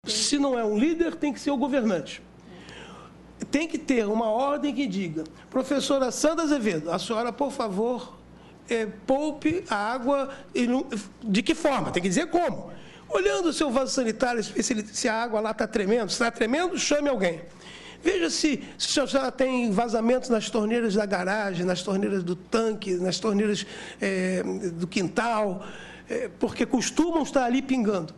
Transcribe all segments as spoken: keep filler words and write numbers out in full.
Se não é um líder, tem que ser o governante. Tem que ter uma ordem que diga: professora Sandra Azevedo, a senhora, por favor, é, poupe a água. De que forma? Tem que dizer como. Olhando o seu vaso sanitário, se a água lá está tremendo, se está tremendo, chame alguém. Veja se, se a senhora tem vazamentos nas torneiras da garagem, nas torneiras do tanque, nas torneiras é, do quintal, é, porque costumam estar ali pingando.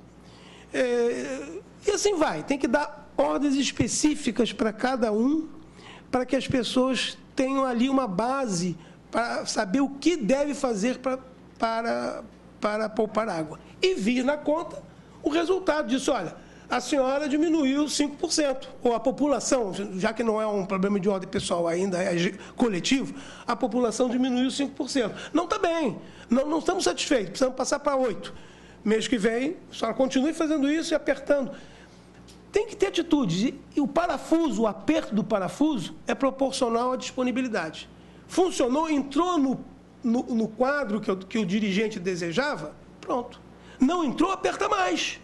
É, e assim vai, tem que dar ordens específicas para cada um, para que as pessoas tenham ali uma base para saber o que deve fazer para, para, para poupar água. E vir na conta o resultado disso. Olha, a senhora diminuiu cinco por cento, ou a população, já que não é um problema de ordem pessoal, ainda é coletivo, a população diminuiu cinco por cento. Não está bem, não, não estamos satisfeitos, precisamos passar para oito por cento. Mês que vem, a senhora continue fazendo isso e apertando. Tem que ter atitudes, e o parafuso, o aperto do parafuso é proporcional à disponibilidade. Funcionou, entrou no, no, no quadro que, eu, que o dirigente desejava, pronto. Não entrou, aperta mais.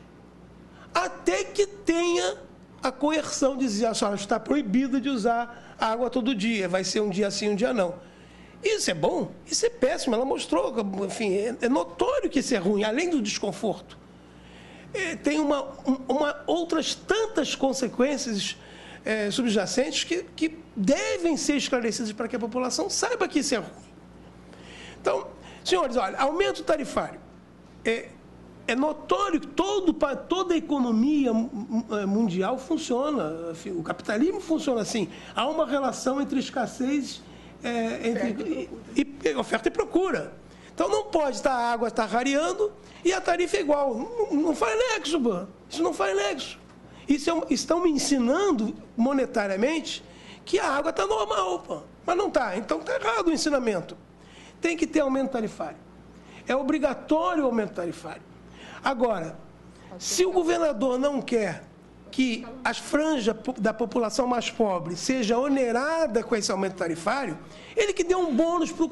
Até que tenha a coerção de dizer: a senhora está proibida de usar água todo dia, vai ser um dia sim, um dia não. Isso é bom? Isso é péssimo, ela mostrou, enfim, é, é notório que isso é ruim, além do desconforto. É, tem uma, uma, outras tantas consequências é, subjacentes que, que devem ser esclarecidas para que a população saiba que isso é ruim. Então, senhores, olha, aumento tarifário. É, É notório que todo, toda a economia mundial funciona, o capitalismo funciona assim. Há uma relação entre escassez é, entre, e, e, oferta e procura. Então, não pode estar a água estar rareando e a tarifa é igual. Não, não faz nexo, mano. Isso não faz nexo. Isso é, estão me ensinando monetariamente que a água está normal, pô. Mas não está. Então, está errado o ensinamento. Tem que ter aumento tarifário. É obrigatório o aumento tarifário. Agora, se o governador não quer que as franjas da população mais pobre seja onerada com esse aumento tarifário, ele que dê um bônus para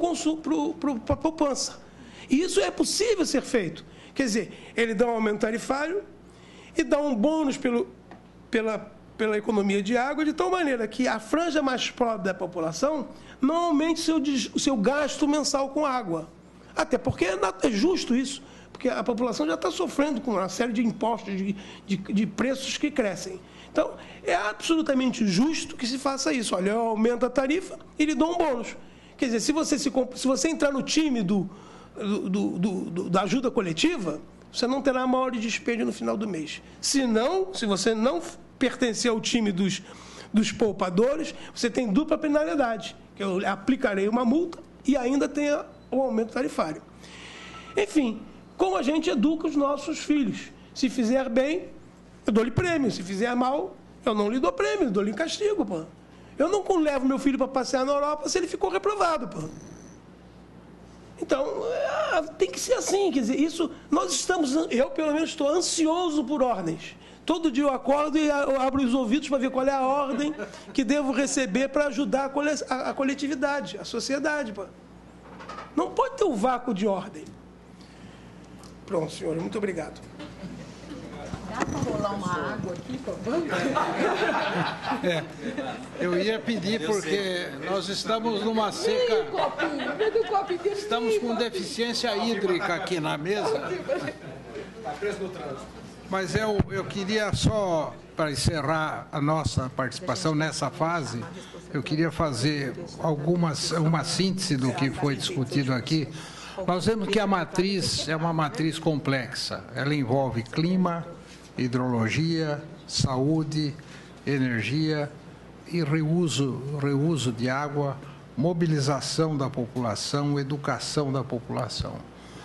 a poupança. E isso é possível ser feito. Quer dizer, ele dá um aumento tarifário e dá um bônus pelo, pela, pela economia de água, de tal maneira que a franja mais pobre da população não aumente o seu, o seu gasto mensal com água. Até porque é, é justo isso. Porque a população já está sofrendo com uma série de impostos, de, de, de preços que crescem. Então, é absolutamente justo que se faça isso. Olha, eu aumento a tarifa e lhe dou um bônus. Quer dizer, se você, se, se você entrar no time do, do, do, do, da ajuda coletiva, você não terá maior despende no final do mês. Se não, se você não pertencer ao time dos, dos poupadores, você tem dupla penalidade, que eu aplicarei uma multa e ainda tenha o aumento tarifário. Enfim, como a gente educa os nossos filhos. Se fizer bem, eu dou-lhe prêmio. Se fizer mal, eu não lhe dou prêmio, eu dou-lhe um castigo, pô. Eu não levo meu filho para passear na Europa se ele ficou reprovado, pô. Então, é, tem que ser assim, quer dizer, isso, nós estamos, eu pelo menos estou ansioso por ordens. Todo dia eu acordo e eu abro os ouvidos para ver qual é a ordem que devo receber para ajudar a coletividade, a sociedade, pô. Não pode ter um vácuo de ordem. Pronto, senhor. Muito obrigado. Dá para rolar uma água aqui, por favor? É, eu ia pedir porque nós estamos numa seca... Estamos com deficiência hídrica aqui na mesa. Mas eu, eu queria só, para encerrar a nossa participação nessa fase, eu queria fazer algumas, uma síntese do que foi discutido aqui. Nós vemos que a matriz é uma matriz complexa. Ela envolve clima, hidrologia, saúde, energia e reuso, reuso de água, mobilização da população, educação da população.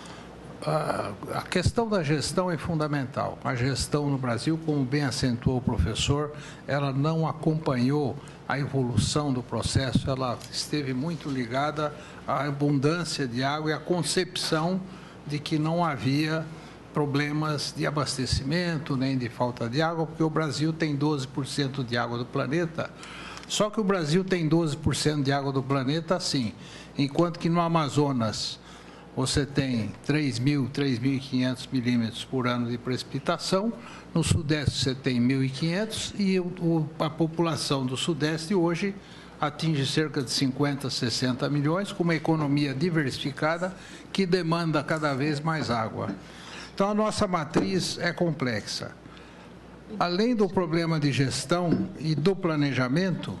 A questão da gestão é fundamental. A gestão no Brasil, como bem acentuou o professor, ela não acompanhou a evolução do processo, ela esteve muito ligada à abundância de água e à concepção de que não havia problemas de abastecimento nem de falta de água, porque o Brasil tem doze por cento de água do planeta. Só que o Brasil tem doze por cento de água do planeta, sim, enquanto que no Amazonas você tem três mil, três mil e quinhentos milímetros por ano de precipitação, no Sudeste você tem mil e quinhentos e o, a população do Sudeste hoje atinge cerca de cinquenta, sessenta milhões, com uma economia diversificada que demanda cada vez mais água. Então, a nossa matriz é complexa. Além do problema de gestão e do planejamento,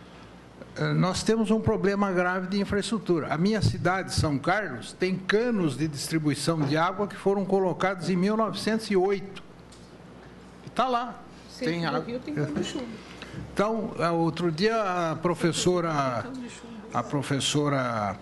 nós temos um problema grave de infraestrutura. A minha cidade, São Carlos, tem canos de distribuição de água que foram colocados em mil novecentos e oito. Está lá. Tem água. Rio tem cano de chumbo. Então, outro dia, a professora, a professora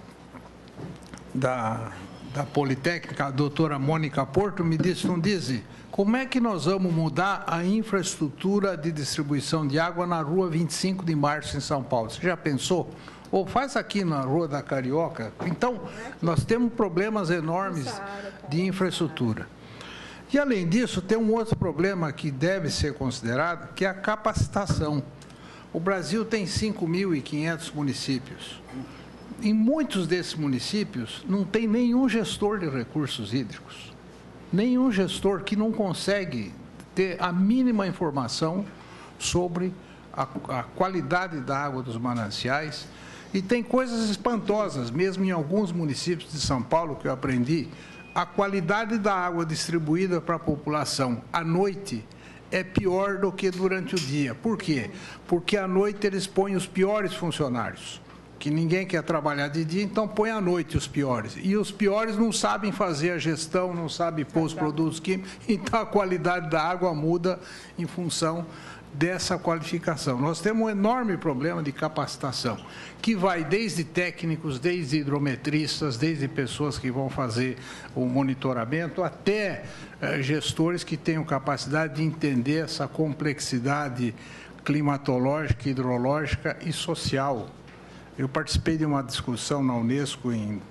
da, da Politécnica, a doutora Mônica Porto, me disse, não disse, como é que nós vamos mudar a infraestrutura de distribuição de água na rua vinte e cinco de março, em São Paulo? Você já pensou? Ou faz aqui na Rua da Carioca? Então, nós temos problemas enormes de infraestrutura. E, além disso, tem um outro problema que deve ser considerado, que é a capacitação. O Brasil tem cinco mil e quinhentos municípios. Em muitos desses municípios, não tem nenhum gestor de recursos hídricos. Nenhum gestor que não consegue ter a mínima informação sobre a, a qualidade da água dos mananciais. E tem coisas espantosas, mesmo em alguns municípios de São Paulo, que eu aprendi. A qualidade da água distribuída para a população à noite é pior do que durante o dia. Por quê? Porque à noite eles põem os piores funcionários, que ninguém quer trabalhar de dia, então põe à noite os piores. E os piores não sabem fazer a gestão, não sabem pôr os produtos químicos, então a qualidade da água muda em função dessa qualificação. Nós temos um enorme problema de capacitação, que vai desde técnicos, desde hidrometristas, desde pessoas que vão fazer o monitoramento, até eh, gestores que tenham capacidade de entender essa complexidade climatológica, hidrológica e social. Eu participei de uma discussão na Unesco em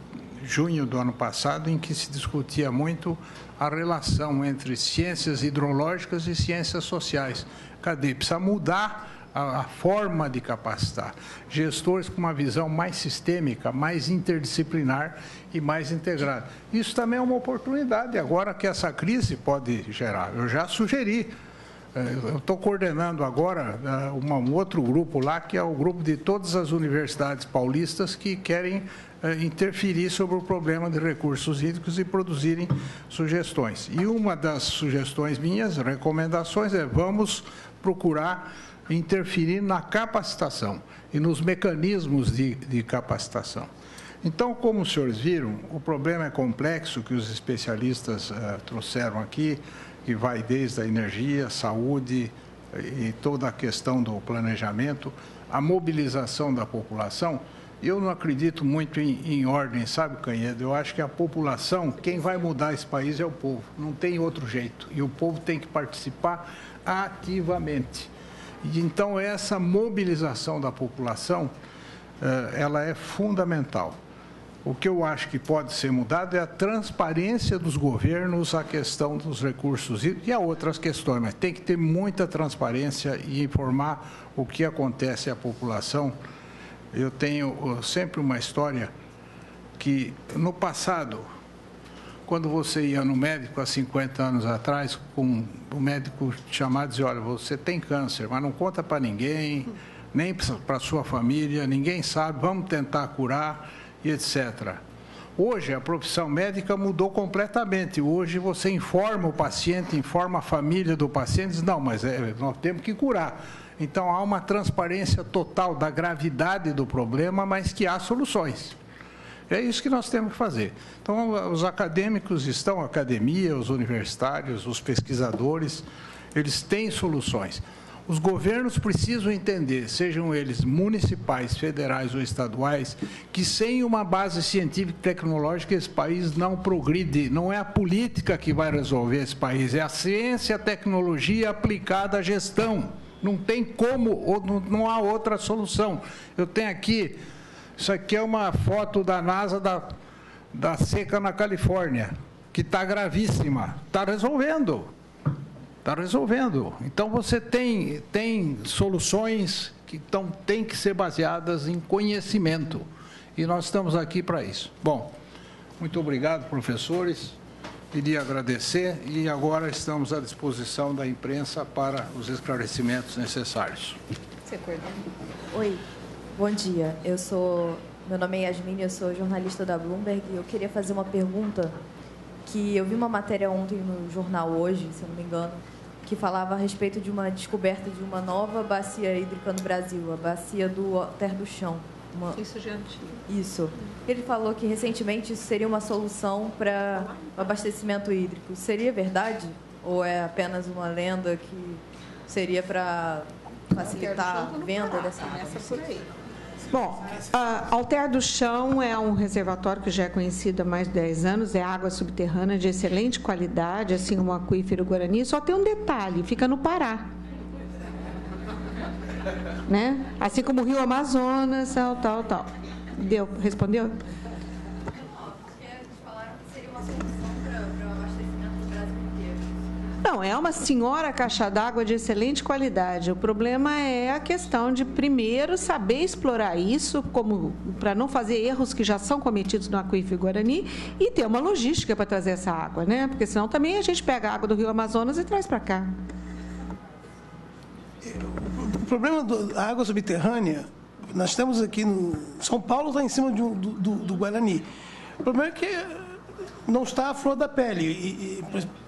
junho do ano passado, em que se discutia muito a relação entre ciências hidrológicas e ciências sociais. Cadê? Precisa mudar a, a forma de capacitar. Gestores com uma visão mais sistêmica, mais interdisciplinar e mais integrada. Isso também é uma oportunidade, agora que essa crise pode gerar. Eu já sugeri. Eu estou coordenando agora um outro grupo lá, que é o grupo de todas as universidades paulistas que querem interferir sobre o problema de recursos hídricos e produzirem sugestões. E uma das sugestões minhas, recomendações, é vamos procurar interferir na capacitação e nos mecanismos de, de capacitação. Então, como os senhores viram, o problema é complexo, que os especialistas uh, trouxeram aqui, que vai desde a energia, saúde e toda a questão do planejamento, a mobilização da população. Eu não acredito muito em, em ordem, sabe, Canhedo? Eu acho que a população, quem vai mudar esse país é o povo, não tem outro jeito. E o povo tem que participar ativamente. E, então, essa mobilização da população, ela é fundamental. O que eu acho que pode ser mudado é a transparência dos governos, a questão dos recursos e há outras questões, mas tem que ter muita transparência e informar o que acontece à população. Eu tenho sempre uma história que, no passado, quando você ia no médico há cinquenta anos atrás, com o médico chamado e dizia, olha, você tem câncer, mas não conta para ninguém, nem para a sua família, ninguém sabe, vamos tentar curar, e etcétera. Hoje, a profissão médica mudou completamente. Hoje, você informa o paciente, informa a família do paciente, diz, não, mas é, nós temos que curar. Então, há uma transparência total da gravidade do problema, mas que há soluções. É isso que nós temos que fazer. Então, os acadêmicos estão, a academia, os universitários, os pesquisadores, eles têm soluções. Os governos precisam entender, sejam eles municipais, federais ou estaduais, que sem uma base científica e tecnológica esse país não progride. Não é a política que vai resolver esse país, é a ciência e a tecnologia aplicada à gestão. Não tem como, ou não, não há outra solução. Eu tenho aqui, isso aqui é uma foto da NASA da, da seca na Califórnia, que está gravíssima. Está resolvendo. Está resolvendo. Então, você tem, tem soluções que tão, têm que ser baseadas em conhecimento. E nós estamos aqui para isso. Bom, Muito obrigado, professores. Queria agradecer e agora estamos à disposição da imprensa para os esclarecimentos necessários. Você coordena? Oi, bom dia. Eu sou, meu nome é Yasmin, eu sou jornalista da Bloomberg e eu queria fazer uma pergunta que eu vi uma matéria ontem no jornal Hoje, se eu não me engano, que falava a respeito de uma descoberta de uma nova bacia hídrica no Brasil, a bacia do Alter do Chão. Uma... Isso já é antigo. Isso. Ele falou que recentemente isso seria uma solução para o abastecimento hídrico. Seria verdade? Ou é apenas uma lenda que seria para facilitar a venda dessa água? Começa por aí. Bom, a Alter do Chão é um reservatório que já é conhecido há mais de dez anos, é água subterrânea de excelente qualidade, assim como o aquífero Guarani, só tem um detalhe, fica no Pará. Né? Assim como o Rio Amazonas, tal, tal, tal. Deu? Respondeu? Não, é uma senhora caixa d'água de excelente qualidade. O problema é a questão de, primeiro, saber explorar isso como para não fazer erros que já são cometidos no aquífero Guarani e ter uma logística para trazer essa água, né? Porque senão também a gente pega a água do Rio Amazonas e traz para cá. O problema da água subterrânea, nós temos aqui no São Paulo, está em cima de um, do, do, do Guarani. O problema é que não está à flor da pele e,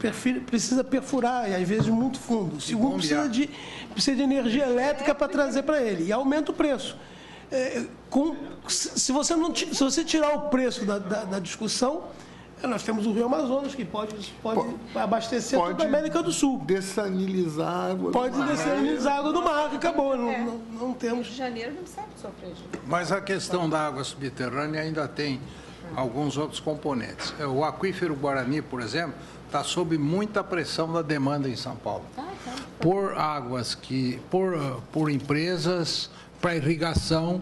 e precisa perfurar, e às vezes muito fundo. Segundo, precisa de, precisa de energia elétrica para trazer para ele, e aumenta o preço. É, com, se, você não, se você tirar o preço da, da, da discussão, nós temos o Rio Amazonas, que pode, pode, pode abastecer pode toda a América do Sul. Dessalinizar a água Pode do mar. dessalinizar a água do mar, que acabou. Não, É. não, não temos. Rio de Janeiro não sabe sofrer disso. Mas a questão da água subterrânea ainda tem alguns outros componentes. O aquífero Guarani, por exemplo, está sob muita pressão da demanda em São Paulo. Por águas que, por, por empresas para irrigação.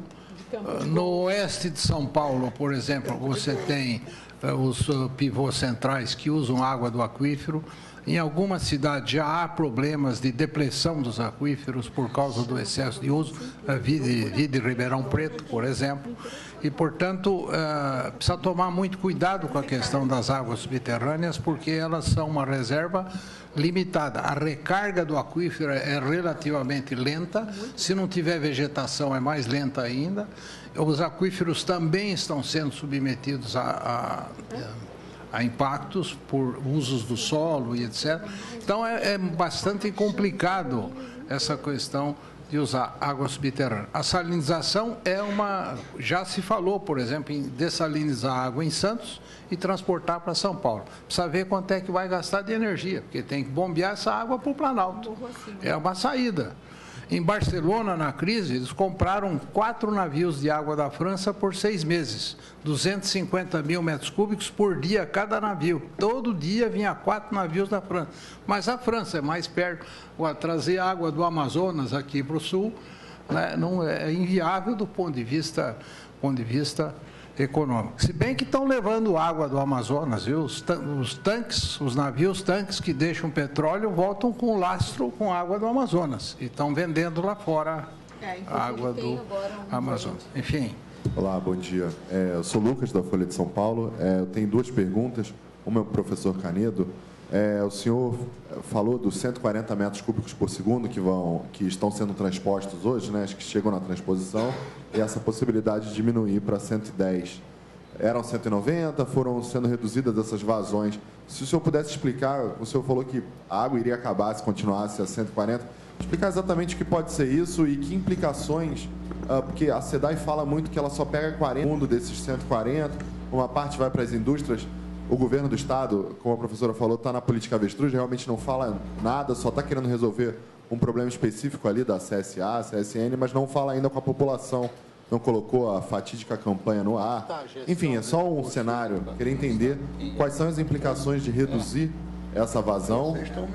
No oeste de São Paulo, por exemplo, você tem os pivôs centrais que usam água do aquífero. Em algumas cidades já há problemas de depressão dos aquíferos por causa do excesso de uso, a Vida Ribeirão Preto, por exemplo. E, portanto, uh, precisa tomar muito cuidado com a questão das águas subterrâneas, porque elas são uma reserva limitada. A recarga do aquífero é relativamente lenta, se não tiver vegetação é mais lenta ainda. Os aquíferos também estão sendo submetidos a, a, a impactos por usos do solo e etcétera. Então, é, é bastante complicado essa questão de usar água subterrânea. A salinização é uma... Já se falou, por exemplo, em dessalinizar água em Santos e transportar para São Paulo. Precisa ver quanto é que vai gastar de energia, porque tem que bombear essa água para o Planalto. É uma saída. Em Barcelona, na crise, eles compraram quatro navios de água da França por seis meses, duzentos e cinquenta mil metros cúbicos por dia cada navio. Todo dia vinha quatro navios da França. Mas a França é mais perto. Trazer água do Amazonas aqui para o sul, né, não é inviável do ponto de vista, ponto de vista econômico. Se bem que estão levando água do Amazonas, viu? Os, os tanques, os navios tanques que deixam petróleo voltam com lastro com água do Amazonas e estão vendendo lá fora É, É, a água do um Amazonas. Enfim. Olá, bom dia. É, eu sou Lucas, da Folha de São Paulo. É, eu tenho duas perguntas. Uma é para o professor Canedo. É, o senhor falou dos cento e quarenta metros cúbicos por segundo que, vão, que estão sendo transpostos hoje, né, que chegam na transposição, e essa possibilidade de diminuir para cento e dez. Eram cento e noventa, foram sendo reduzidas essas vazões. Se o senhor pudesse explicar, o senhor falou que a água iria acabar se continuasse a cento e quarenta, explicar exatamente o que pode ser isso e que implicações, uh, porque a SEDAI fala muito que ela só pega quarenta desses cento e quarenta, uma parte vai para as indústrias. O governo do estado, como a professora falou, está na política avestruz, realmente não fala nada, só está querendo resolver um problema específico ali da C S A, C S N, mas não fala ainda com a população, não colocou a fatídica campanha no ar. Enfim, é só um cenário. Queria entender quais são as implicações de reduzir essa vazão.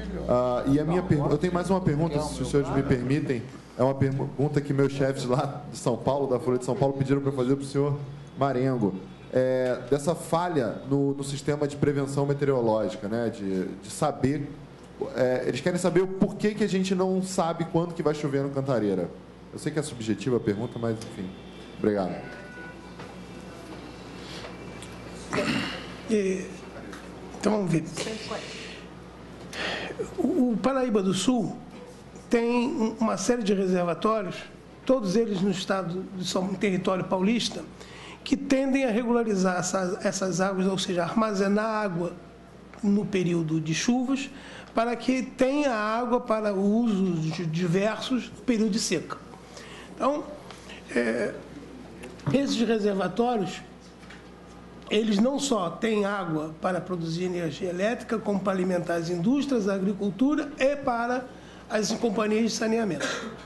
Ah, e a minha pergunta, eu tenho mais uma pergunta, se os senhores me permitem. É uma pergunta que meus chefes lá de São Paulo, da Folha de São Paulo, pediram para fazer para o senhor Marengo. É, dessa falha no, no sistema de prevenção meteorológica, né, de, de saber, é, eles querem saber o porquê que a gente não sabe quando que vai chover no Cantareira. Eu sei que é subjetiva a pergunta, mas enfim. Obrigado. É, então, vamos ver. O, o Paraíba do Sul tem uma série de reservatórios, todos eles no estado, no território paulista, que tendem a regularizar essas, essas águas, ou seja, armazenar água no período de chuvas, para que tenha água para usos diversos no período de seca. Então, é, esses reservatórios, eles não só têm água para produzir energia elétrica, como para alimentar as indústrias, a agricultura e para as companhias de saneamento.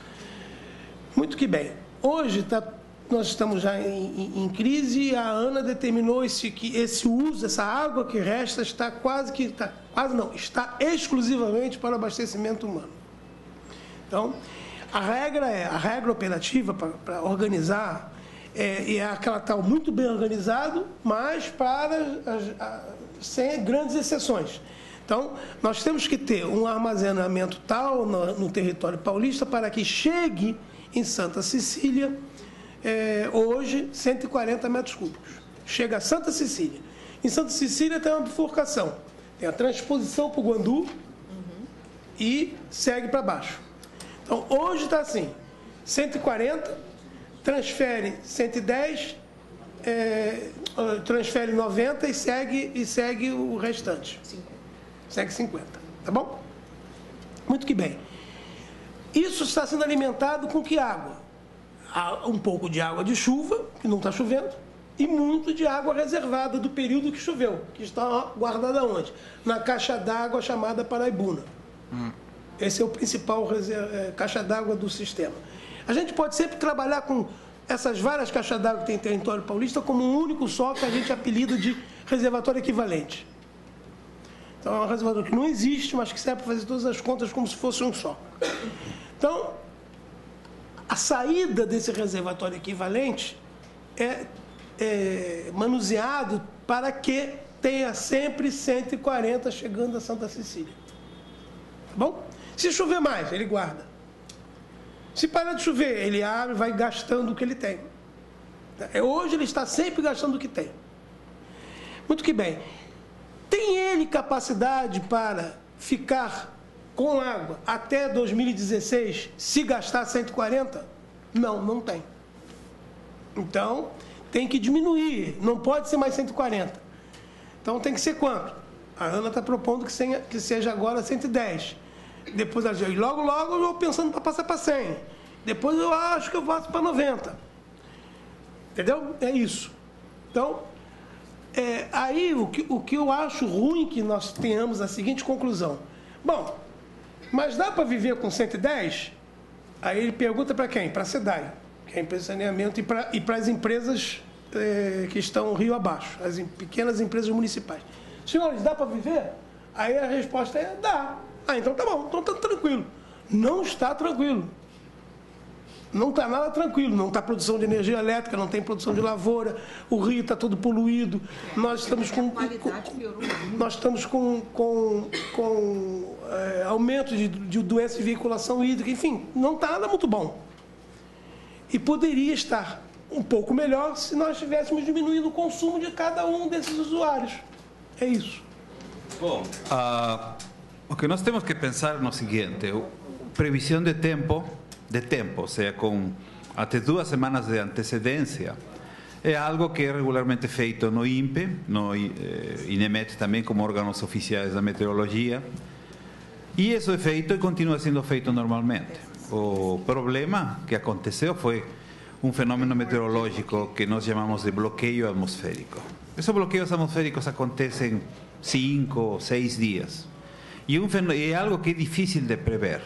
Muito que bem. Hoje tá, nós estamos já em, em, em crise e a ANA determinou esse, que esse uso, essa água que resta está quase que, está, quase não, está exclusivamente para abastecimento humano. Então, a regra é, a regra operativa para, para organizar é, é aquela tal muito bem organizado, mas para as, a, sem grandes exceções. Então, nós temos que ter um armazenamento tal no, no território paulista para que chegue em Santa Cecília, é, hoje, cento e quarenta metros cúbicos. Chega a Santa Cecília. Em Santa Cecília tem uma bifurcação. Tem a transposição para o Guandu uhum. e segue para baixo. Então, hoje está assim, cento e quarenta, transfere cento e dez, é, transfere noventa e segue, e segue o restante. Segue cinquenta, tá bom? Muito que bem. Isso está sendo alimentado com que água? Há um pouco de água de chuva, que não está chovendo, e muito de água reservada do período que choveu, que está guardada onde? Na caixa d'água chamada Paraibuna. Hum. Esse é o principal reserva, é, caixa d'água do sistema. A gente pode sempre trabalhar com essas várias caixas d'água que tem em território paulista como um único só, que a gente apelida de reservatório equivalente. Então, é um reservatório que não existe, mas que serve para fazer todas as contas como se fosse um só. Então, a saída desse reservatório equivalente é, é manuseado para que tenha sempre cento e quarenta chegando a Santa Cecília. Tá bom? Se chover mais, ele guarda. Se parar de chover, ele abre e vai gastando o que ele tem. Hoje ele está sempre gastando o que tem. Muito que bem. Tem ele capacidade para ficar com água até dois mil e dezesseis, se gastar cento e quarenta? Não, não tem. Então, tem que diminuir, não pode ser mais cento e quarenta. Então, tem que ser quanto? A ANA está propondo que seja agora cento e dez. Depois, e logo, logo, eu vou pensando para passar para cem. Depois, eu acho que eu passo para noventa. Entendeu? É isso. Então, é, aí, o que, o que eu acho ruim que nós tenhamos a seguinte conclusão. Bom, mas dá para viver com cento e dez? Aí ele pergunta para quem? Para a SEDAI, que é a empresa de saneamento, e para e para as empresas é, que estão rio abaixo, as em, pequenas empresas municipais. Senhores, dá para viver? Aí a resposta é, dá. Ah, então tá bom, então tá tranquilo. Não está tranquilo. Não está nada tranquilo, não está produção de energia elétrica, não tem produção de lavoura, o rio está todo poluído, nós estamos com, com, nós estamos com, com, com é, aumento de, de doenças de veiculação hídrica, enfim, não está nada muito bom. E poderia estar um pouco melhor se nós tivéssemos diminuído o consumo de cada um desses usuários. É isso. Bom, uh, o que nós temos que pensar é no seguinte, previsão de tempo, de tempo, ou seja, com até duas semanas de antecedência, é algo que é regularmente feito no INPE, no INEMET também, como órgãos oficiais da meteorologia, e isso é feito e continua sendo feito normalmente. O problema que aconteceu foi um fenômeno meteorológico que nós chamamos de bloqueio atmosférico. Esses bloqueios atmosféricos acontecem cinco, seis dias, e um é algo que é difícil de prever.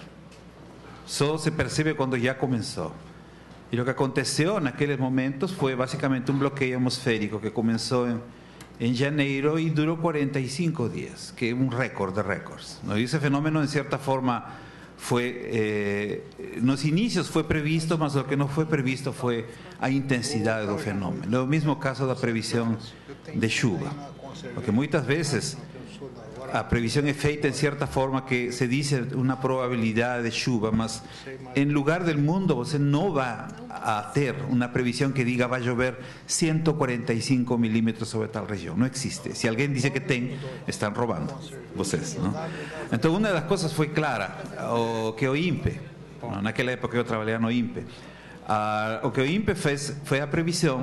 Só se percebe quando já começou. E o que aconteceu naqueles momentos foi basicamente um bloqueio atmosférico que começou em, em janeiro e durou quarenta e cinco dias, que é um recorde de recordes. Esse fenômeno, de certa forma, foi, eh, nos inícios foi previsto, mas o que não foi previsto foi a intensidade do fenômeno. É o mesmo caso da previsão de chuva, porque muitas vezes a previsão é feita em certa forma que se diz uma probabilidade de chuva, mas em lugar do mundo você não vai a ter uma previsão que diga vai chover ciento cuarenta y cinco milímetros sobre tal região. Não existe. Se alguém diz que tem, estão roubando vocês. Não? Então, uma das coisas foi clara, o que o INPE, não, naquela época eu trabalhava no INPE, uh, o que o INPE fez foi a previsão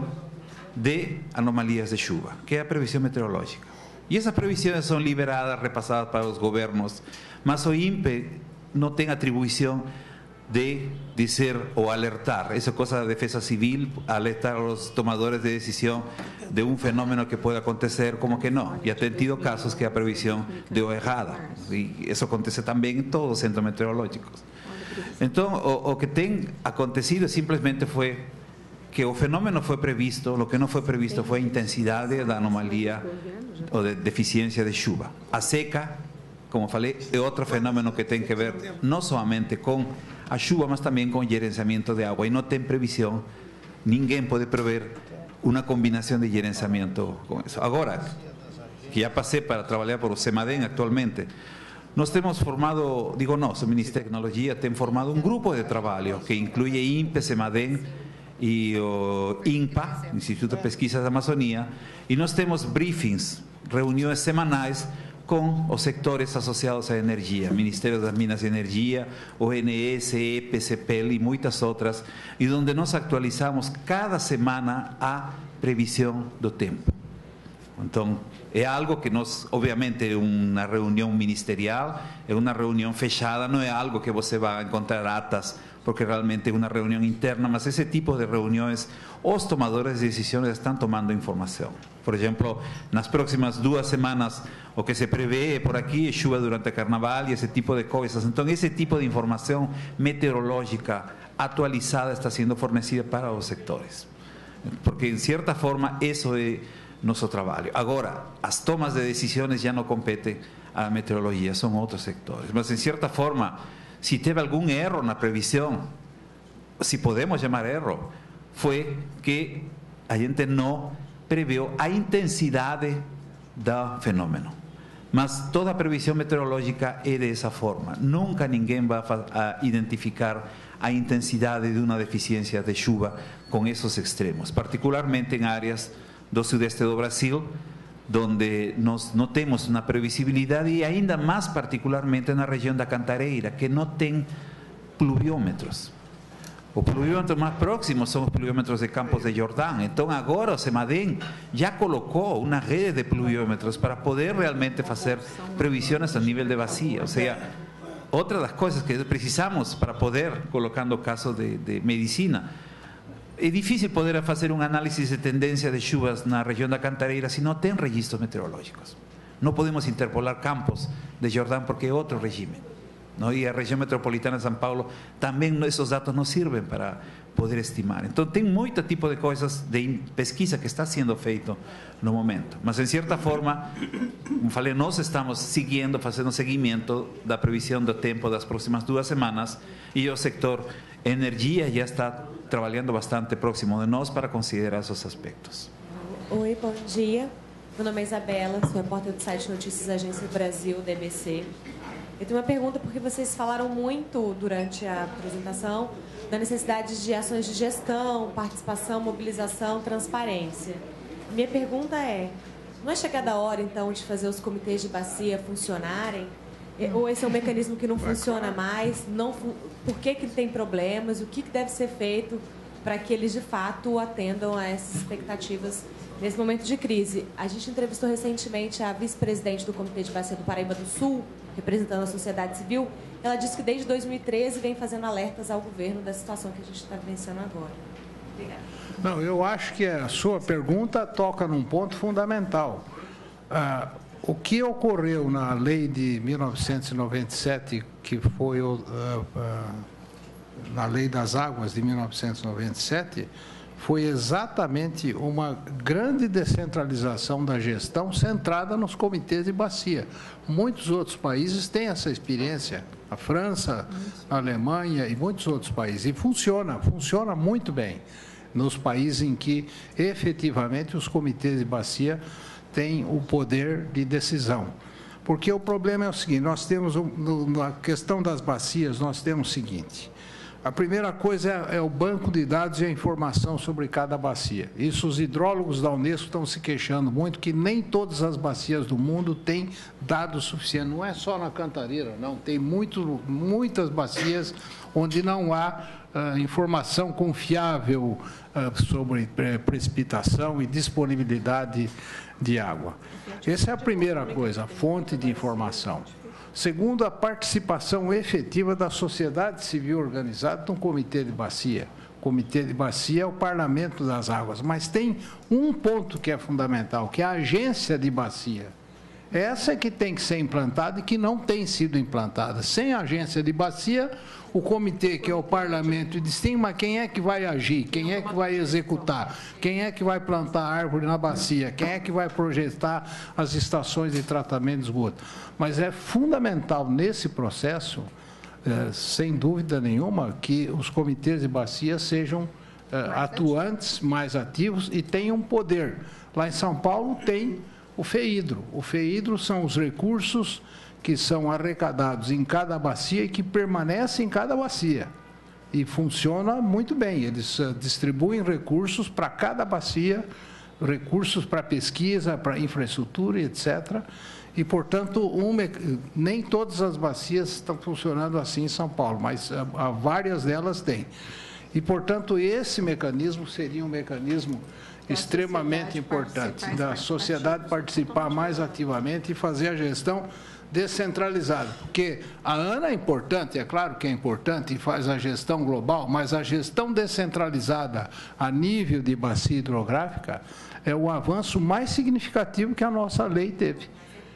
de anomalias de chuva, que é a previsão meteorológica. E essas previsões são liberadas, repassadas para os governos, mas o INPE não tem atribuição de dizer ou alertar, essa é coisa da defesa civil, alertar os tomadores de decisão de um fenômeno que pode acontecer, como que não. Já tem tido casos que a previsão deu errada, e isso acontece também em todos os centros meteorológicos. Então, o, o que tem acontecido simplesmente foi que o fenômeno foi previsto, o que não foi previsto foi a intensidade da anomalia ou de deficiência de chuva. A seca, como falei, é outro fenômeno que tem que ver não somente com a chuva, mas também com o gerenciamento de água. E não tem previsão, ninguém pode prever uma combinação de gerenciamento com isso. Agora, que já passei para trabalhar por o CEMADEM atualmente, nós temos formado, digo nós, o Ministério da Tecnologia tem formado um grupo de trabalho que inclui INPE, CEMADEM e o INPA, Instituto de Pesquisas da Amazônia, e nós temos briefings, reuniões semanais com os sectores associados à energia, Ministério das Minas e Energia, O N S, E P, CEPEL e muitas outras, e onde nós atualizamos cada semana a previsão do tempo. Então, é algo que nós, obviamente, é uma reunião ministerial, é uma reunião fechada, não é algo que você vai encontrar atas, porque realmente é uma reunião interna, mas esse tipo de reuniões, os tomadores de decisões estão tomando informação. Por exemplo, nas próximas duas semanas, o que se prevê por aqui é chuva durante o carnaval e esse tipo de coisas. Então, esse tipo de informação meteorológica atualizada está sendo fornecida para os sectores. Porque, em certa forma, isso é nosso trabalho. Agora, as tomas de decisões já não competem à meteorologia, são outros sectores. Mas, em certa forma, se teve algum erro na previsão, se podemos chamar erro, foi que a gente não previu a intensidade do fenômeno. Mas toda a previsão meteorológica é dessa forma. Nunca ninguém vai identificar a intensidade de uma deficiência de chuva com esses extremos, particularmente em áreas do sudeste do Brasil, onde nós não temos uma previsibilidade, e ainda mais particularmente na região da Cantareira, que não tem pluviômetros. Os pluviômetros mais próximos são os pluviômetros de Campos de Jordão. Então, agora o CEMADEM já colocou uma rede de pluviômetros para poder realmente fazer previsões a nível de bacia. Ou seja, outra das coisas que precisamos para poder, colocando o caso de, de medicina, é difícil poder fazer um análise de tendência de chuvas na região da Cantareira se não tem registros meteorológicos. Não podemos interpolar Campos de Jordão porque é outro regime. Não? E a região metropolitana de São Paulo também esses dados não servem para poder estimar. Então tem muito tipo de coisas de pesquisa que está sendo feito no momento. Mas, em certa forma, como falei, nós estamos seguindo, fazendo seguimento da previsão do tempo das próximas duas semanas, e o setor energia já está trabalhando bastante próximo de nós para considerar esses aspectos. Oi, bom dia. Meu nome é Isabela, sou repórter do site Notícias Agência Brasil, D B C. Eu tenho uma pergunta porque vocês falaram muito durante a apresentação da necessidade de ações de gestão, participação, mobilização, transparência. Minha pergunta é, não é chegada a hora, então, de fazer os comitês de bacia funcionarem? Ou esse é um mecanismo que não funciona mais? Não, por que que tem problemas? O que que deve ser feito para que eles, de fato, atendam a essas expectativas nesse momento de crise? A gente entrevistou recentemente a vice-presidente do Comitê de Bacia do Paraíba do Sul, representando a sociedade civil. Ela disse que desde dois mil e treze vem fazendo alertas ao governo da situação que a gente está vivenciando agora. Obrigada. Não, eu acho que a sua pergunta toca num ponto fundamental. Ah, o que ocorreu na lei de mil novecentos e noventa e sete, que foi uh, uh, na lei das águas de mil novecentos e noventa e sete, foi exatamente uma grande descentralização da gestão centrada nos comitês de bacia. Muitos outros países têm essa experiência, a França, a Alemanha e muitos outros países. E funciona, funciona muito bem nos países em que efetivamente os comitês de bacia têm o poder de decisão. Porque o problema é o seguinte, nós temos, na questão das bacias, nós temos o seguinte, a primeira coisa é, é o banco de dados e a informação sobre cada bacia. Isso os hidrólogos da Unesco estão se queixando muito, que nem todas as bacias do mundo têm dados suficientes. Não é só na Cantareira, não. Tem muito, muitas bacias onde não há uh, informação confiável uh, sobre pre precipitação e disponibilidade de água. Essa é a primeira coisa, a fonte de informação. Segundo, a participação efetiva da sociedade civil organizada no Comitê de Bacia. O Comitê de Bacia é o Parlamento das Águas, mas tem um ponto que é fundamental, que é a Agência de Bacia. Essa é que tem que ser implantada e que não tem sido implantada. Sem a Agência de Bacia, o comitê, que é o parlamento, estima quem é que vai agir, quem é que vai executar, quem é que vai plantar árvore na bacia, quem é que vai projetar as estações de tratamento de esgoto. Mas é fundamental nesse processo, eh, sem dúvida nenhuma, que os comitês de bacia sejam eh, atuantes, mais ativos e tenham poder. Lá em São Paulo tem o FEIDRO. O FEIDRO são os recursos que são arrecadados em cada bacia e que permanecem em cada bacia. E funciona muito bem. Eles uh, distribuem recursos para cada bacia, recursos para pesquisa, para infraestrutura, etcétera. E, portanto, um, nem todas as bacias estão funcionando assim em São Paulo, mas uh, uh, várias delas têm. E, portanto, esse mecanismo seria um mecanismo extremamente importante, da sociedade participar mais ativamente e fazer a gestão descentralizada, porque a ANA é importante, é claro que é importante e faz a gestão global, mas a gestão descentralizada a nível de bacia hidrográfica é o avanço mais significativo que a nossa lei teve.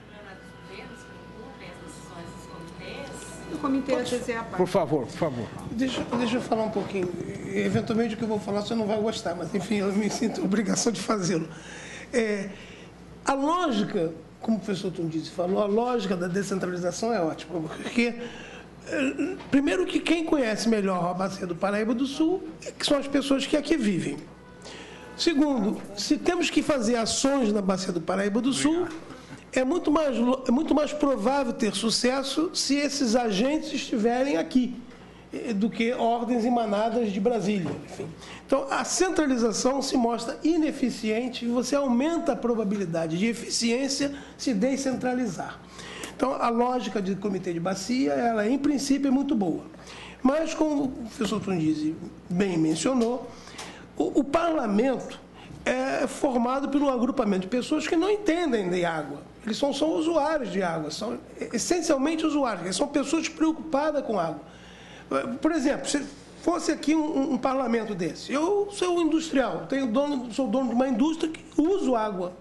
O comitê às vezes é a parte. Por favor, por favor. Deixa, deixa eu falar um pouquinho. Eventualmente o que eu vou falar você não vai gostar, mas enfim, eu me sinto obrigação de fazê-lo. É, a lógica, como o professor Tundizi falou, a lógica da descentralização é ótima, porque, primeiro, que quem conhece melhor a bacia do Paraíba do Sul são as pessoas que aqui vivem. Segundo, se temos que fazer ações na bacia do Paraíba do Sul, é muito mais, é muito mais provável ter sucesso se esses agentes estiverem aqui, do que ordens emanadas de Brasília. Enfim. Então, a centralização se mostra ineficiente e você aumenta a probabilidade de eficiência se descentralizar. Então, a lógica de comitê de bacia, ela, em princípio, é muito boa. Mas, como o professor Tundizi bem mencionou, o, o parlamento é formado por um agrupamento de pessoas que não entendem de água. Eles são, são usuários de água, são essencialmente usuários, eles são pessoas preocupadas com água. Por exemplo, se fosse aqui um, um parlamento desse, eu sou industrial, tenho dono, sou dono de uma indústria que uso água.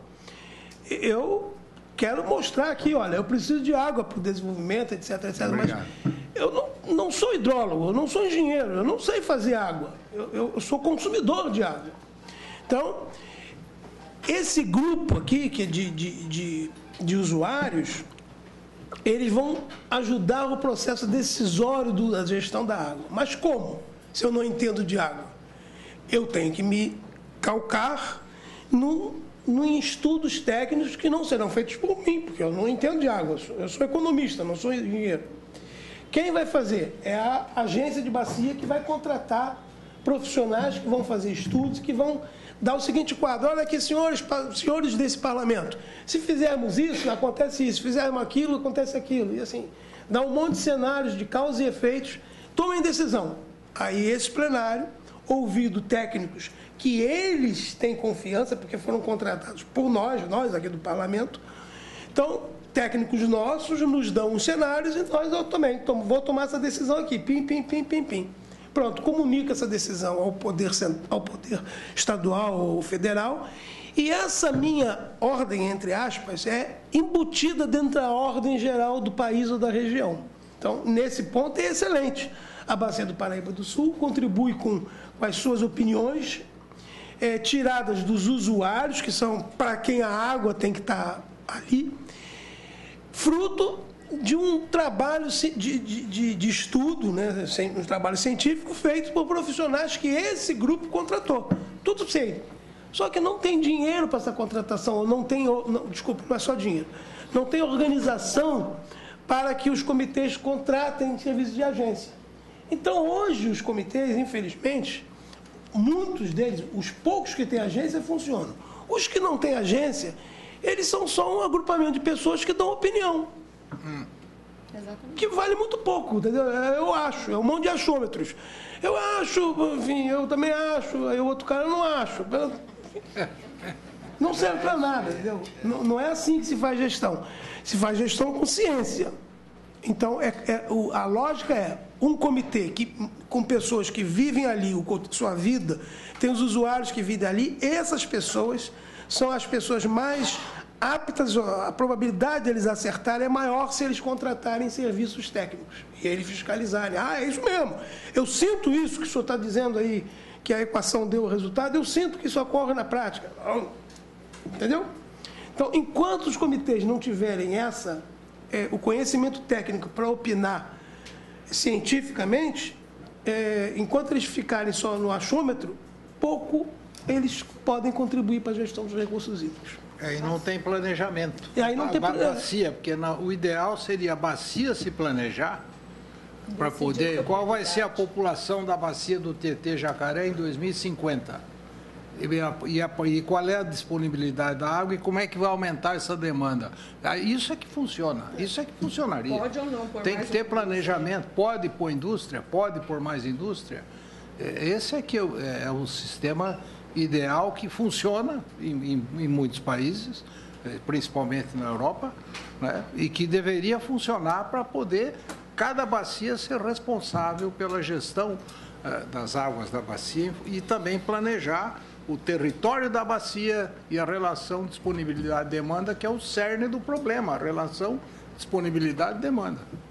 Eu quero mostrar aqui, olha, eu preciso de água para o desenvolvimento, etc, etcétera. Obrigado. Mas eu não, não sou hidrólogo, eu não sou engenheiro, eu não sei fazer água, eu, eu, eu sou consumidor de água. Então, esse grupo aqui, que é de, de, de, de usuários, eles vão ajudar o processo decisório da gestão da água. Mas como? Se eu não entendo de água? Eu tenho que me calcar no, no, em estudos técnicos que não serão feitos por mim, porque eu não entendo de água. Eu sou, eu sou economista, não sou engenheiro. Quem vai fazer? É a agência de bacia que vai contratar profissionais que vão fazer estudos, que vão dar o seguinte quadro: olha aqui, senhores, senhores desse parlamento, se fizermos isso, acontece isso, se fizermos aquilo, acontece aquilo, e assim, dá um monte de cenários de causa e efeitos, tomem decisão. Aí esse plenário, ouvido técnicos que eles têm confiança, porque foram contratados por nós, nós aqui do parlamento, então, técnicos nossos nos dão os cenários e nós eu também tomo, vou tomar essa decisão aqui, pim, pim, pim, pim, pim. Pronto, comunica essa decisão ao poder, ao poder estadual ou federal, e essa minha ordem, entre aspas, é embutida dentro da ordem geral do país ou da região. Então, nesse ponto, é excelente. A Bacia do Paraíba do Sul contribui com, com as suas opiniões, é, tiradas dos usuários, que são para quem a água tem que estar ali, fruto de um trabalho de, de, de, de estudo, né, um trabalho científico feito por profissionais que esse grupo contratou. Tudo sei. Só que não tem dinheiro para essa contratação, não tem, não, desculpa, não é só dinheiro. não tem organização para que os comitês contratem serviços de agência. Então, hoje, os comitês, infelizmente, muitos deles, os poucos que têm agência, funcionam. Os que não têm agência, eles são só um agrupamento de pessoas que dão opinião. Hum. Que vale muito pouco, entendeu? Eu acho, é um monte de achômetros. Eu acho, enfim, eu também acho, aí o outro cara não acho. Não serve para nada, entendeu? Não, não é assim que se faz gestão. Se faz gestão com ciência. Então, é, é, o, a lógica é um comitê que, com pessoas que vivem ali o, sua vida, tem os usuários que vivem ali, essas pessoas são as pessoas mais aptas, a probabilidade deles acertarem é maior se eles contratarem serviços técnicos e eles fiscalizarem. Ah, é isso mesmo. Eu sinto isso que o senhor está dizendo aí, que a equação deu o resultado, eu sinto que isso ocorre na prática. Entendeu? Então, enquanto os comitês não tiverem essa, é, o conhecimento técnico para opinar cientificamente, é, enquanto eles ficarem só no achômetro, pouco eles podem contribuir para a gestão dos recursos hídricos. É, e não tem planejamento. E aí não tem a, a bacia, porque na, o ideal seria a bacia se planejar para poder... Qual vai ser a população da bacia do Tietê Jacaré em dois mil e cinquenta? E, a, e, a, e qual é a disponibilidade da água e como é que vai aumentar essa demanda? Isso é que funciona, isso é que funcionaria. Pode ou não pôr Tem mais que ter indústria. planejamento, pode pôr indústria, pode pôr mais indústria. Esse é que é, é o sistema ideal que funciona em, em, em muitos países, principalmente na Europa, né? E que deveria funcionar para poder cada bacia ser responsável pela gestão uh, das águas da bacia e também planejar o território da bacia e a relação disponibilidade-demanda, que é o cerne do problema, a relação disponibilidade-demanda.